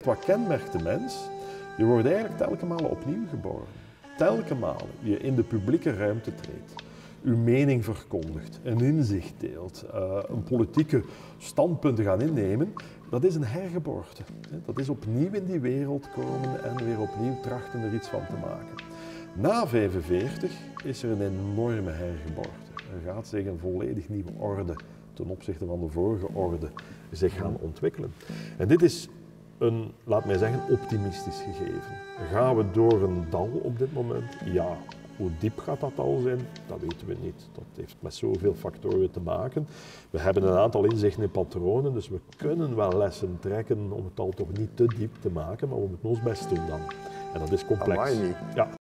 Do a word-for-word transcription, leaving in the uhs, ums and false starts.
wat kenmerkt de mens? Je wordt eigenlijk telkens malen opnieuw geboren. Telkens malen je in de publieke ruimte treedt, uw mening verkondigt, een inzicht deelt, uh, een politieke standpunten gaan innemen, dat is een hergeboorte. Dat is opnieuw in die wereld komen en weer opnieuw trachten er iets van te maken. Na vijfenveertig is er een enorme hergeboorte. Er gaat zich een volledig nieuwe orde ten opzichte van de vorige orde zich gaan ontwikkelen. En dit is een, laat mij zeggen, optimistisch gegeven. Gaan we door een dal op dit moment? Ja. Hoe diep gaat dat al zijn? Dat weten we niet. Dat heeft met zoveel factoren te maken. We hebben een aantal inzichten in patronen, dus we kunnen wel lessen trekken om het al toch niet te diep te maken, maar we moeten ons best doen dan. En dat is complex. Amai niet. Ja.